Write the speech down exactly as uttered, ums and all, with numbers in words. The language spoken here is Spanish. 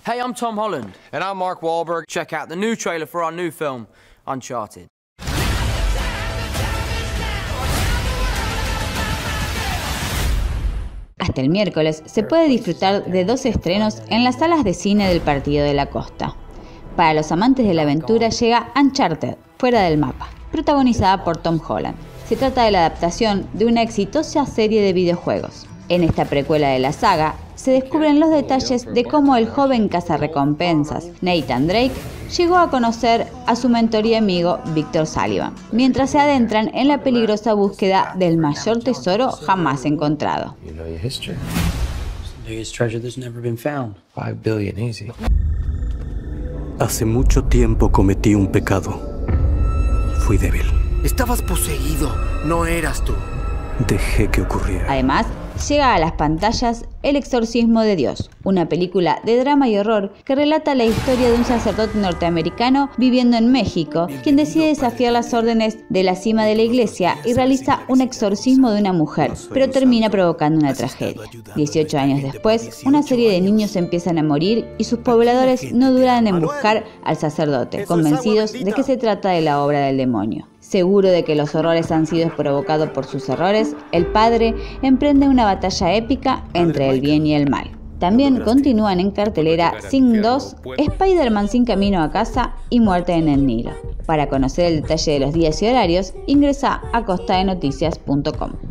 Hey, I'm Tom Holland. And I'm Mark Wahlberg. Check out the new trailer for our new film, Uncharted. Hasta el miércoles se puede disfrutar de dos estrenos en las salas de cine del Partido de la Costa. Para los amantes de la aventura llega Uncharted, Fuera del Mapa, protagonizada por Tom Holland. Se trata de la adaptación de una exitosa serie de videojuegos. En esta precuela de la saga, se descubren los detalles de cómo el joven cazarrecompensas, Nathan Drake, llegó a conocer a su mentor y amigo Victor Sullivan, mientras se adentran en la peligrosa búsqueda del mayor tesoro jamás encontrado. Hace mucho tiempo cometí un pecado. Fui débil. Estabas poseído, no eras tú. Dejé que ocurriera. Además, llega a las pantallas El exorcismo de Dios, una película de drama y horror que relata la historia de un sacerdote norteamericano viviendo en México, quien decide desafiar las órdenes de la cima de la iglesia y realiza un exorcismo de una mujer, pero termina provocando una tragedia. dieciocho años después, una serie de niños empiezan a morir y sus pobladores no dudan en buscar al sacerdote, convencidos de que se trata de la obra del demonio. Seguro de que los horrores han sido provocados por sus errores, el padre emprende una batalla épica entre el bien y el mal. También continúan en cartelera Sing dos, Spider-Man sin camino a casa y Muerte en el Nilo. Para conocer el detalle de los días y horarios, ingresa a costa de noticias punto com.